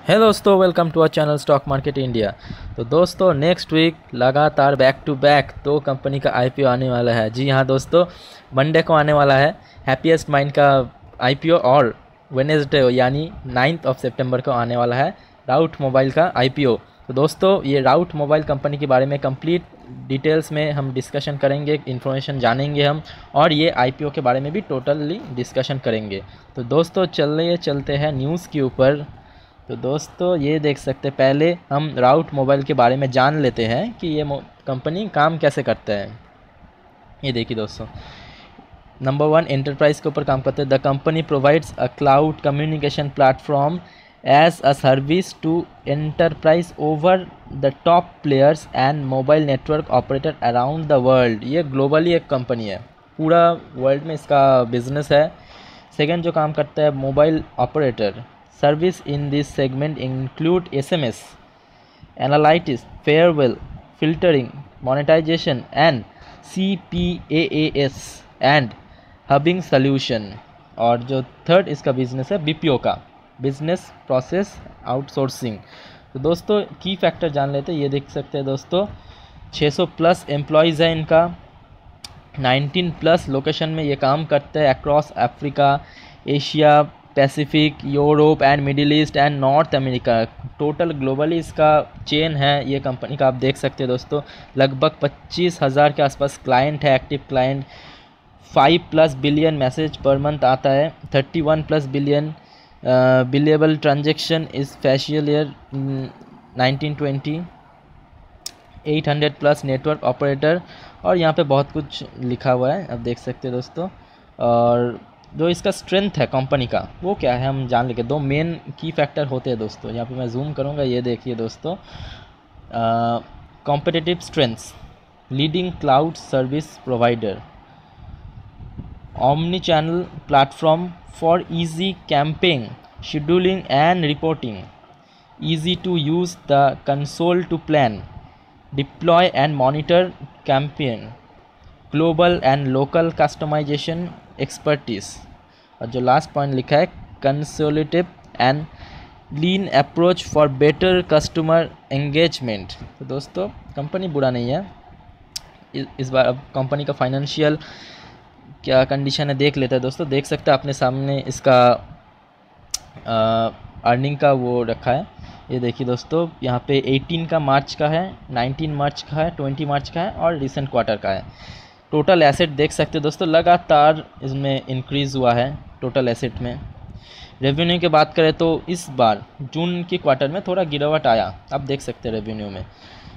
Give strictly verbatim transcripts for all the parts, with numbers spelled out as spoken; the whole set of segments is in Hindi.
है दोस्तों, welcome to our channel stock market India. तो दोस्तों नेक्स्ट वीक लगातार बैक टू बैक दो कंपनी का आईपीओ आने वाला है। जी हाँ दोस्तों, मंडे को आने वाला है हैप्पीएस्ट माइंड का आईपीओ और वेडनेसडे यानी नाइन्थ ऑफ सितंबर को आने वाला है राउट मोबाइल का आईपीओ। तो दोस्तों ये राउट मोबाइल कंपनी के बारे में कंप्लीट डिटेल्स में हम डिस्कशन करेंगे, इन्फॉर्मेशन जानेंगे हम, और ये आईपीओ के बारे में भी टोटली डिस्कशन करेंगे। तो दोस्तों चलिए चलते हैं न्यूज़ के ऊपर। तो दोस्तों ये देख सकते हैं, पहले हम राउट मोबाइल के बारे में जान लेते हैं कि ये कंपनी काम कैसे करता है। ये देखिए दोस्तों, नंबर वन एंटरप्राइज के ऊपर काम करते हैं। The company provides a cloud communication platform as a service to enterprise over the top players and mobile network operator around the world. ये ग्लोबली एक कंपनी है, पूरा वर्ल्ड में इसका बिजनेस है। सेकेंड जो काम करता है mobile operator service in this segment include S M S, analytics, firewall, filtering, monetisation and C P A A S and hubbing solution. और जो थर्ड इसका बिजनेस है बीपीओ का, बिजनेस प्रोसेस आउटसोर्सिंग। तो दोस्तों की फैक्टर जान लेते हैं। ये देख सकते हैं दोस्तों, छह सौ प्लस एम्प्लॉयज़ है इनका, नाइनटीन प्लस लोकेशन में ये काम करते हैं across Africa, Asia Pacific, Europe and Middle East and North America. Total globally इसका चेन है ये कंपनी का, आप देख सकते हैं दोस्तों। लगभग पच्चीस हज़ार के आसपास क्लाइंट है, active client. Five plus billion message per month आता है, thirty one plus billion billable transaction इस fiscal year nineteen twenty, eight hundred plus network operator, और यहाँ पे बहुत कुछ लिखा हुआ है, आप देख सकते हैं दोस्तों। और जो इसका स्ट्रेंथ है कंपनी का वो क्या है हम जान लेंगे। दो मेन की फैक्टर होते हैं दोस्तों, यहाँ पे मैं जूम करूँगा, ये देखिए दोस्तों। Competitive strengths, leading cloud service provider, omni channel platform for easy campaign scheduling and reporting, easy to use the console to plan, deploy and monitor campaign, global and local customization expertise। और जो लास्ट पॉइंट लिखा है consolidative and lean approach for better customer engagement. तो दोस्तों कंपनी बुरा नहीं है। इस बार अब कंपनी का फाइनेंशियल क्या कंडीशन है देख लेते हैं दोस्तों। देख सकते हैं अपने सामने इसका अर्निंग का वो रखा है। ये देखिए दोस्तों, यहाँ पे अठारह का मार्च का है, उन्नीस मार्च का है, बीस मार्च का है और रिसेंट क्वार्टर का है। टोटल एसेट देख सकते हैं दोस्तों, लगातार इसमें इंक्रीज़ हुआ है टोटल एसेट में। रेवेन्यू की बात करें तो इस बार जून के क्वार्टर में थोड़ा गिरावट आया, आप देख सकते हैं रेवेन्यू में।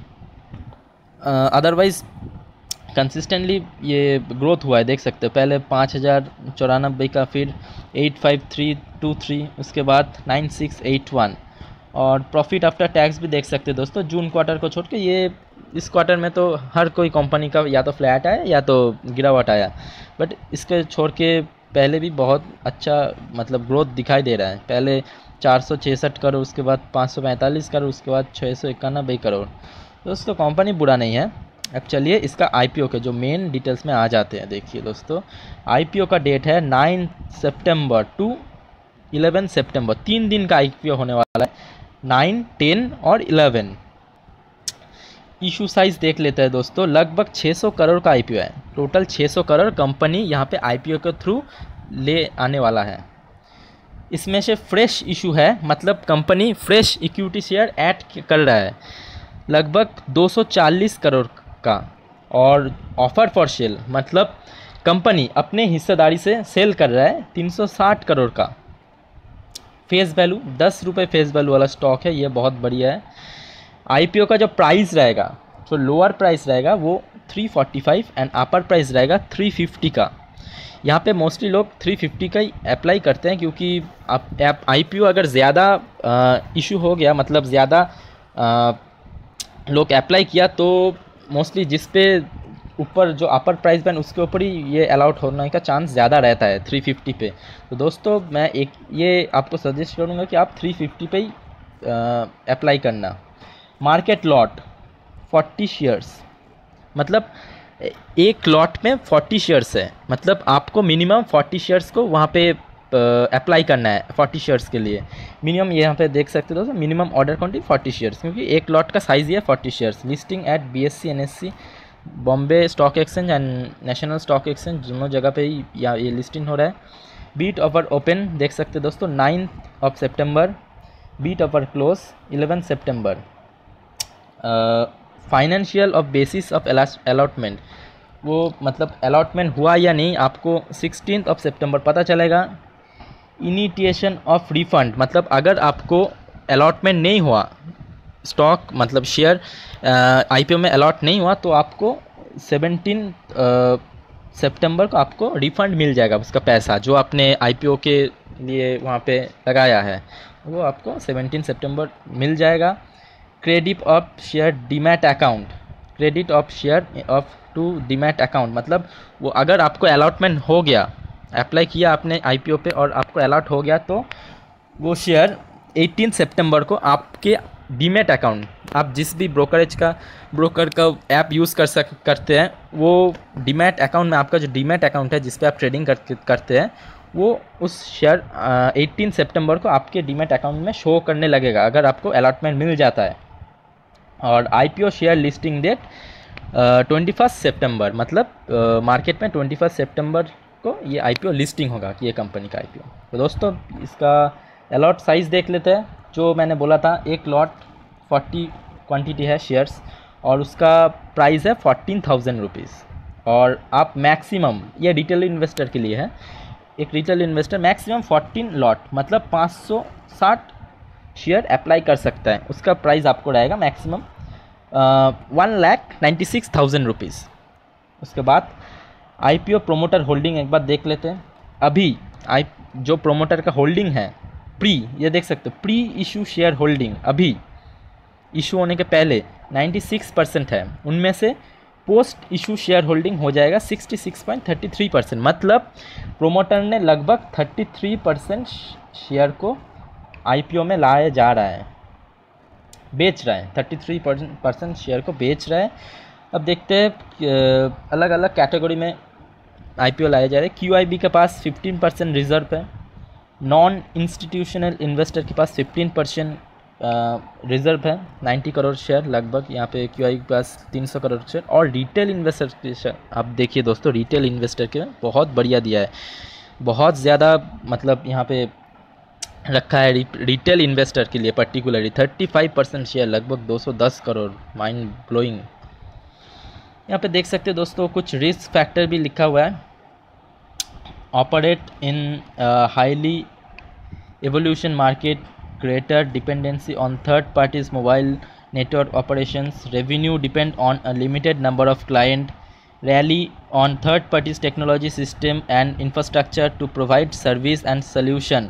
अदरवाइज़ कंसिस्टेंटली ये ग्रोथ हुआ है, देख सकते हो। पहले पाँच हज़ार चौरानबे का, फिर eight five three two three, उसके बाद नाइन सिक्स एट वन। और प्रॉफिट आफ्टर टैक्स भी देख सकते हैं दोस्तों, जून क्वार्टर को छोड़ के ये इस क्वार्टर में तो हर कोई कंपनी का या तो फ्लैट आया या तो गिरावट आया, बट इसके छोड़ के पहले भी बहुत अच्छा मतलब ग्रोथ दिखाई दे रहा है। पहले चार सौ छियासठ करोड़, उसके बाद पाँच सौ पैंतालीस करोड़, उसके बाद छः सौ इक्यानबे करोड़। दोस्तों कंपनी बुरा नहीं है। अब चलिए इसका आईपीओ के जो मेन डिटेल्स में आ जाते हैं। देखिए दोस्तों, आईपीओ का डेट है नाइन सितंबर टू इलेवन सितंबर, तीन दिन का आईपीओ होने वाला है, नाइन, टेन और इलेवन। इशू साइज देख लेते हैं दोस्तों, लगभग छह सौ करोड़ का आईपीओ है। टोटल छह सौ करोड़ कंपनी यहाँ पे आईपीओ के थ्रू ले आने वाला है। इसमें से फ्रेश इशू है, मतलब company fresh equity share add कर रहा है लगभग दो सौ चालीस करोड़ का। और ऑफर फॉर सेल मतलब कंपनी अपने हिस्सेदारी से सेल कर रहा है तीन सौ साठ करोड़ का। फेस वैल्यू दस रुपये फेस वैल्यू वाला स्टॉक है, ये बहुत बढ़िया है। आईपीओ का जो प्राइस रहेगा, जो लोअर प्राइस रहेगा वो three forty five and upper price रहेगा थ्री फिफ्टी का। यहाँ पे मोस्टली लोग थ्री फिफ्टी का ही अप्लाई करते हैं, क्योंकि आप आईपीओ अगर ज़्यादा इशू हो गया, मतलब ज़्यादा लोग अप्लाई किया, तो मोस्टली जिस पे ऊपर जो अपर प्राइस बैंड उसके ऊपर ही ये अलाउड होने का चांस ज़्यादा रहता है थ्री फिफ्टी पे। तो दोस्तों मैं एक ये आपको सजेस्ट करूँगा कि आप थ्री फिफ्टी पे ही अप्लाई करना। मार्केट लॉट फोर्टी शेयर्स, मतलब एक लॉट में फोर्टी शेयर्स है, मतलब आपको मिनिमम फोर्टी शेयर्स को वहाँ पे अप्लाई करना है फोर्टी शेयर्स के लिए। मिनिमम यहाँ पे देख सकते हो दोस्तों, minimum order quantity forty shares, क्योंकि एक लॉट का साइज़ ही है forty shares. Listing at B S C N S C Bombay stock exchange and national stock exchange, दोनों जगह पे ही या ये लिस्टिंग हो रहा है। बीट ऑफर ओपन देख सकते हो दोस्तों ninth of September, bid offer close eleven September. Financial of basis of allotment, वो मतलब अलॉटमेंट हुआ या नहीं आपको सिक्सटीन ऑफ सितंबर पता चलेगा। इनिटिएशन ऑफ रिफंड, मतलब अगर आपको अलॉटमेंट नहीं हुआ, स्टॉक मतलब शेयर आईपीओ में अलॉट नहीं हुआ, तो आपको सेवनटीन सितंबर को आपको रिफ़ंड मिल जाएगा। उसका पैसा जो आपने आईपीओ के लिए वहाँ पे लगाया है वो आपको सेवनटीन सितंबर मिल जाएगा। Credit of share demat account, credit of share of to demat account, मतलब वो अगर आपको अलॉटमेंट हो गया, अप्लाई किया आपने आईपीओ पे और आपको अलॉट हो गया, तो वो शेयर एटीन सितंबर को आपके डीमैट अकाउंट, आप जिस भी ब्रोकरेज का ब्रोकर का ऐप यूज़ कर सक करते हैं, वो डीमैट अकाउंट में आपका जो डीमैट अकाउंट है जिस पे आप ट्रेडिंग कर, करते हैं, वो उस शेयर एटीन सितंबर को आपके डीमैट अकाउंट में शो करने लगेगा अगर आपको अलॉटमेंट मिल जाता है। और IPO share listing date twenty first September, मतलब मार्केट uh, में ट्वेंटी फर्स्ट सेप्टेम्बर को ये आईपीओ लिस्टिंग होगा कि ये कंपनी का आईपीओ। तो दोस्तों इसका अलॉट साइज़ देख लेते हैं। जो मैंने बोला था एक लॉट फोर्टी क्वांटिटी है शेयर्स और उसका प्राइस है फोर्टीन थाउजेंड रुपीज़। और आप मैक्सिमम, ये रिटेल इन्वेस्टर के लिए है, एक retail investor maximum fourteen lot मतलब पाँच सौ साठ शेयर अप्लाई कर सकता है। उसका प्राइस आपको रहेगा maximum one lakh ninety six thousand rupees. उसके बाद आईपीओ प्रोमोटर होल्डिंग एक बार देख लेते हैं। अभी आई जो प्रोमोटर का होल्डिंग है प्री, ये देख सकते हो प्री इशू शेयर होल्डिंग अभी इशू होने के पहले नाइन्टी सिक्स परसेंट है, उनमें से पोस्ट इशू शेयर होल्डिंग हो जाएगा sixty six point thirty three percent, मतलब प्रोमोटर ने लगभग थर्टी थ्री परसेंट शेयर को आईपीओ में लाया जा रहा है, बेच रहा है, थर्टी थ्री परसेंट शेयर को बेच रहा है। अब देखते हैं अलग अलग कैटेगरी में आईपीओ लाए जा रहे हैं। क्यूआईबी के पास फिफ्टीन परसेंट रिजर्व है, नॉन इंस्टीट्यूशनल इन्वेस्टर के पास फिफ्टीन परसेंट रिजर्व है, नाइन्टी करोड़ शेयर लगभग यहाँ पे क्यूआईबी के पास तीन सौ करोड़ शेयर। और रिटेल इन्वेस्टर के शेयर आप देखिए दोस्तों, रिटेल इन्वेस्टर के बहुत बढ़िया दिया है, बहुत ज़्यादा मतलब यहाँ पे रखा है रिटेल इन्वेस्टर के लिए particularly thirty five percent share लगभग दो सौ दस करोड़, माइंड ब्लोइंग। यहाँ पे देख सकते हो दोस्तों कुछ रिस्क फैक्टर भी लिखा हुआ है। Operate in highly evolution market, greater dependency on third parties mobile network operations, revenue depend on a limited number of client, rely on third parties technology system and infrastructure to provide service and solution,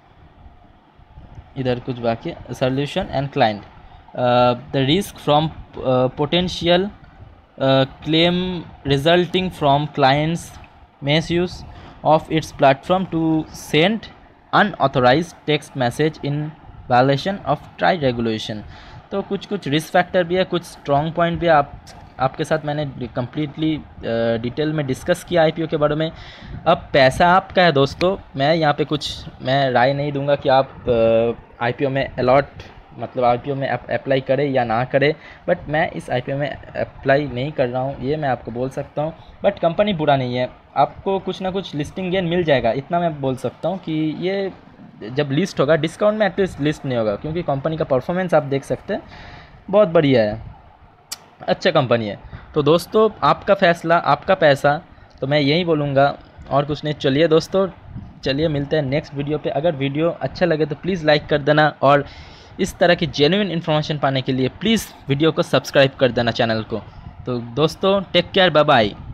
इधर कुछ बाकी solution and client, uh, the risk from uh, potential uh, claim resulting from clients misuse of its platform to send unauthorise text message in violation of TRAI regulation. तो कुछ कुछ रिस्क फैक्टर भी है, कुछ स्ट्रॉन्ग पॉइंट भी आप आपके साथ मैंने कम्प्लीटली डिटेल में डिस्कस किया आईपीओ के बारे में। अब पैसा आपका है दोस्तों, मैं यहाँ पे कुछ मैं राय नहीं दूंगा कि आप आईपीओ में अलॉट मतलब आईपीओ में अप्लाई करें या ना करें, बट मैं इस आईपीओ में अप्लाई नहीं कर रहा हूँ, ये मैं आपको बोल सकता हूँ। बट कंपनी बुरा नहीं है, आपको कुछ ना कुछ लिस्टिंग गेन मिल जाएगा, इतना मैं बोल सकता हूँ कि ये जब लिस्ट होगा डिस्काउंट में एटलीस्ट लिस्ट नहीं होगा, क्योंकि कंपनी का परफॉर्मेंस आप देख सकते हैं बहुत बढ़िया है, अच्छा कंपनी है। तो दोस्तों आपका फैसला, आपका पैसा, तो मैं यही बोलूँगा और कुछ नहीं। चलिए दोस्तों, चलिए मिलते हैं नेक्स्ट वीडियो पे। अगर वीडियो अच्छा लगे तो प्लीज़ लाइक कर देना और इस तरह की जेन्युइन इन्फॉर्मेशन पाने के लिए प्लीज़ वीडियो को सब्सक्राइब कर देना चैनल को। तो दोस्तों टेक केयर, बाय बाय।